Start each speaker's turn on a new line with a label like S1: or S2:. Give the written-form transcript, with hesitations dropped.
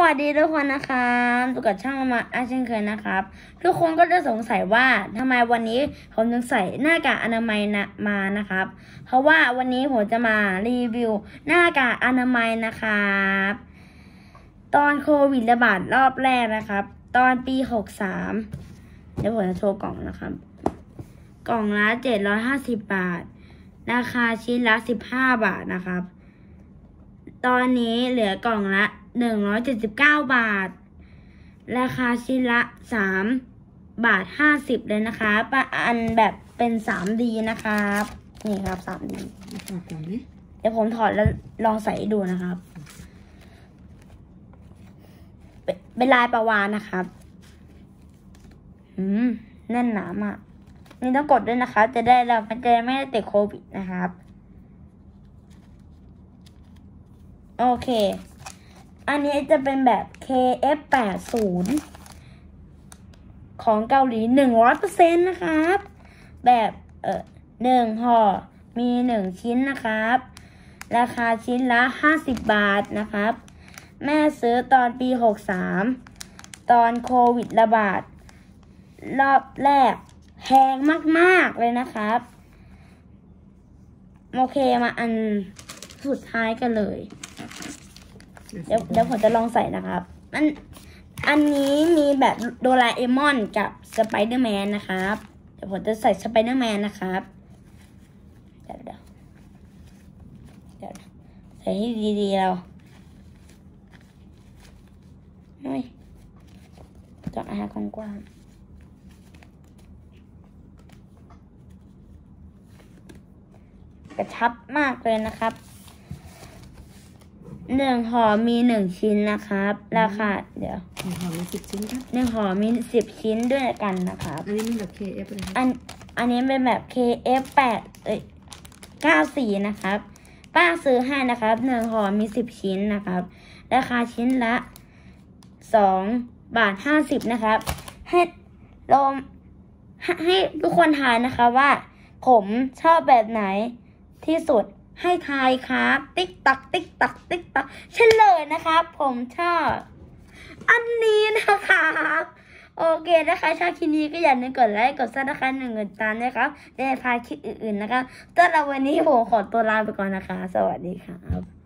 S1: วัสดีทุกคนนะครับอยู่กับช่างมาเช่นเคยนะครับทุกคนก็จะสงสัยว่าทำไมวันนี้ผมถึงใส่หน้ากากอนามัยมานะครับเพราะว่าวันนี้ผมจะมารีวิวหน้ากากอนามัยนะครับตอนโควิดระบาดรอบแรกนะครับตอนปี63เดี๋ยวผมจะโชว์กล่องนะครับกล่องละ750 บาทราคาชิ้นละ15 บาทนะครับตอนนี้เหลือกล่องละ179 บาทราคาชิ้นละ3.50 บาทเลยนะครับอันแบบเป็น 3D นะครับนี่ครับ 3D เดี๋ยวผมถอดแล้วลองใส่ดูนะครับเป็นลายประวานนะครับแน่นหนามากนี่ต้องกดด้วยนะครับจะได้ไม่ได้ติดโควิดนะครับโอเคอันนี้จะเป็นแบบ KF80 ของเกาหลี 100% นะครับแบบ1 ห่อมี1ชิ้นนะครับราคาชิ้นละ50 บาทนะครับแม่ซื้อตอนปี63ตอนโควิดระบาดรอบแรกแพงมากๆเลยนะครับโอเคมาอันสุดท้ายกันเลยเดี๋ยวผมจะลองใส่นะครับอันนี้มีแบบโดราเอมอนกับสไปเดอร์แมนนะครับเดี๋ยวผมจะใส่สไปเดอร์แมนนะครับเดี๋ยวใส่ให้ดีๆเราต้องอาหารกว้างกระชับมากเลยนะครับ1 ห่อมี1ชิ้นนะครับราคาเดี๋ยว
S2: 1 ห่อมี10 ชิ้นครับ
S1: 1 ห่อมี10 ชิ้นด้วยกันนะครับ
S2: อันนี้เป็นแบบ KF เลยครับ
S1: อันนี้เป็นแบบ KF94 นะครับป้าซื้อให้นะครับ1 ห่อมี10 ชิ้นนะครับราคาชิ้นละ2.50 บาทนะครับให้ทุกคนทายนะคะว่าผมชอบแบบไหนที่สุดให้ทายครับติ๊กตักเฉลยนะครับผมชอบอันนี้นะครับโอเคนะคะชอบคลิปนี้ก็อย่าลืมกดไลค์กดซับสไครต์1 กดตามนะครับได้พาคลิปอื่นๆนะครับสำหรับวันนี้ผมขอตัวลาไปก่อนนะคะสวัสดีครับ